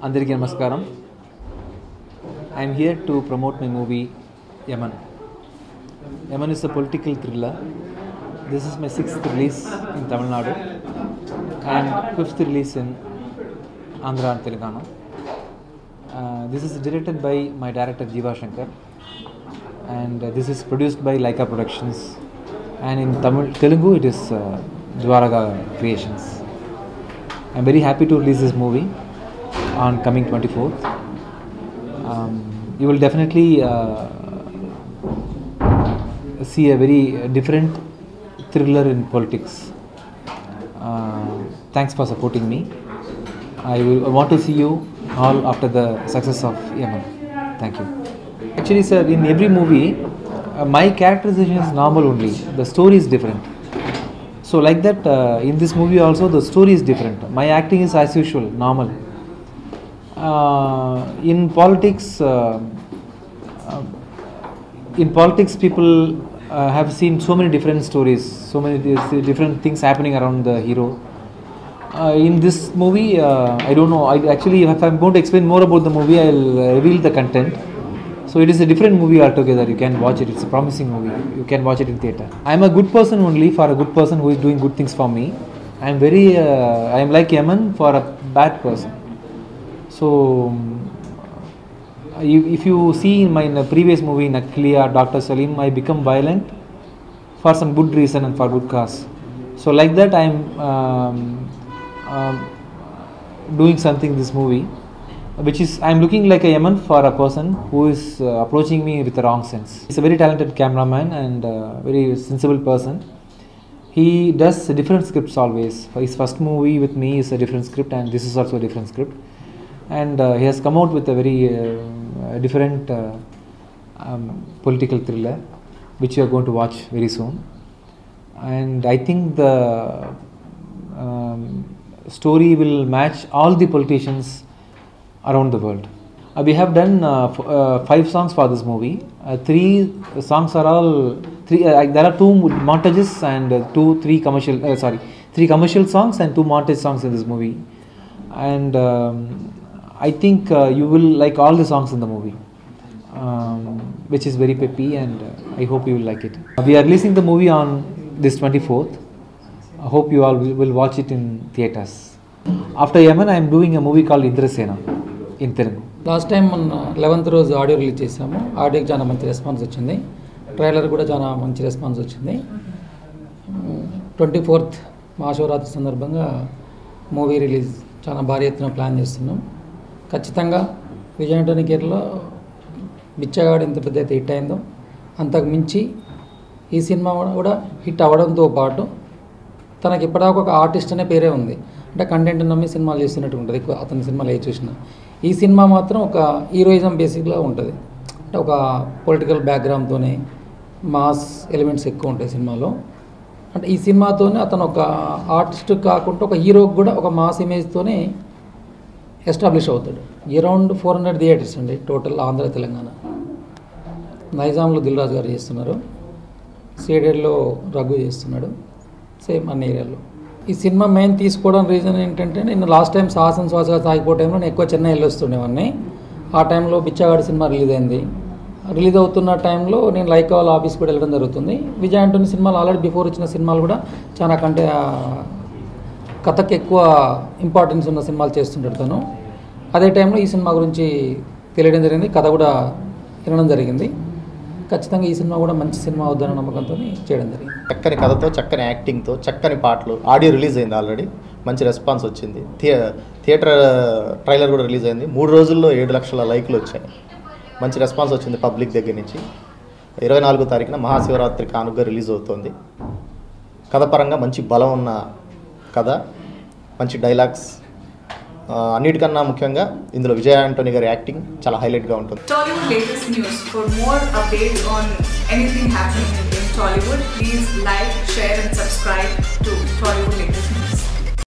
Andariki Namaskaram. I am here to promote my movie Yaman. Yaman is a political thriller. This is my 6th release in Tamil Nadu and 5th release in Andhra and Telangana. This is directed by my director Jeeva Shankar, and this is produced by Laika Productions, and in Telugu it is Dwaraga Creations. I am very happy to release this movie on coming 24th. You will definitely see a very different thriller in politics. Thanks for supporting me. I want to see you all after the success of Yaman. Thank you. Actually, sir, in every movie, my characterization is normal only. The story is different. So like that, in this movie also, the story is different. My acting is as usual, normal. In politics, people have seen so many different stories, so many different things happening around the hero. In this movie, I don't know. Actually, if I'm going to explain more about the movie, I'll reveal the content. So it is a different movie altogether. You can watch it. It's a promising movie. You can watch it in theatre. I'm a good person only for a good person who is doing good things for me. I'm like Yaman for a bad person. So if you see in my previous movie Nakliya, Dr. Salim, I become violent for some good reason and for good cause. So like that, I'm doing something in this movie, which is I'm looking like a Yaman for a person who is approaching me with the wrong sense. He's a very talented cameraman and very sensible person. He does different scripts always. His first movie with me is a different script, and this is also a different script. And he has come out with a very different political thriller, which you are going to watch very soon. And I think the story will match all the politicians around the world. We have done 5 songs for this movie. 3 songs are all there are 2 montages and 3 commercial songs and 2 montage songs in this movie. And I think you will like all the songs in the movie, which is very peppy, and I hope you will like it. We are releasing the movie on this 24th. I hope you all will watch it in theatres. After Yaman, I am doing a movie called Indrasena in Telugu. Last time మన 11th రోజు audio release చేసాము. ఆడియోకి చాలా మంచి response వచ్చింది. Trailer కూడా చాలా మంచి response వచ్చింది. 24th మహాశివరాత్రి సందర్భంగా మూవీ రిలీజ్ చాలా భారీ ఎత్తున ప్లాన్ చేస్తున్నాం. ఖచ్చితంగా విజయ్ ఆంటోనీ కేర్లో బిచ్చగాడు ఎంత పెద్ద అయితే హిట్ అయిందో అంతకు మించి ఈ సినిమా కూడా హిట్ అవ్వడంతో పాటు తనకి ఇప్పటిదాకా ఒక ఆర్టిస్ట్ అనే పేరే ఉంది. అంటే కంటెంట్ నమ్మి సినిమాలు చేస్తున్నట్టు ఉంటుంది. ఎక్కువ అతని సినిమాలు ఏ చూసినా ఈ సినిమా మాత్రం ఒక హీరోయిజం బేసిక్గా ఉంటుంది. అంటే ఒక పొలిటికల్ బ్యాక్గ్రౌండ్తోనే మాస్ ఎలిమెంట్స్ ఎక్కువ ఉంటాయి సినిమాలో. అంటే ఈ సినిమాతోనే అతను ఒక ఆర్టిస్ట్ కాకుండా ఒక హీరోకి కూడా ఒక మాస్ ఇమేజ్తోనే ఎస్టాబ్లిష్ అవుతాడు. అరౌండ్ 400 థియేటర్స్ అండి టోటల్ ఆంధ్ర తెలంగాణ. నైజాంలో దిల్ రాజు గారు చేస్తున్నారు, సీడెడ్లో రఘు చేస్తున్నాడు, సేమ్ అన్ని ఏరియాలో. ఈ సినిమా మెయిన్ తీసుకోవడం రీజన్ ఏంటంటే, నేను లాస్ట్ టైం సాహసం శ్వాసగా సాగిపో టైంలో నేను ఎక్కువ చెన్నై వెళ్ళొస్తుండేవాడిని. ఆ టైంలో బిచ్చగాడు సినిమా రిలీజ్ అయింది. రిలీజ్ అవుతున్న టైంలో నేను లైకా వాళ్ళ ఆఫీస్కి కూడా వెళ్ళడం జరుగుతుంది. విజయ్ ఆంటోనీ సినిమాలు ఆల్రెడీ బిఫోర్ వచ్చిన సినిమాలు కూడా చాలా కంటే కథకి ఎక్కువ ఇంపార్టెన్స్ ఉన్న సినిమాలు చేస్తుంటాడు తను. అదే టైంలో ఈ సినిమా గురించి తెలియడం జరిగింది, కథ కూడా వినడం జరిగింది. ఖచ్చితంగా ఈ సినిమా కూడా మంచి సినిమా అవుద్దన్న నమ్మకంతో చేయడం జరిగింది. చక్కని కథతో, చక్కని యాక్టింగ్తో, చక్కని పాటలు. ఆడియో రిలీజ్ అయింది, ఆల్రెడీ మంచి రెస్పాన్స్ వచ్చింది. థియేటర్ ట్రైలర్ కూడా రిలీజ్ అయింది. 3 రోజుల్లో 7 లక్షల లైక్లు వచ్చాయి. మంచి రెస్పాన్స్ వచ్చింది పబ్లిక్ దగ్గర నుంచి. 24వ తారీఖున మహాశివరాత్రి కానుకగా రిలీజ్ అవుతుంది. కథపరంగా మంచి బలం ఉన్న కథ, మంచి డైలాగ్స్, అన్నిటికన్నా ముఖ్యంగా ఇందులో విజయ్ ఆంటోనీ గారి యాక్టింగ్ చాలా హైలైట్గా ఉంటుంది. Tollywood latest news. For more updates on anything happening in Tollywood, please like, share and subscribe to Tollywood latest.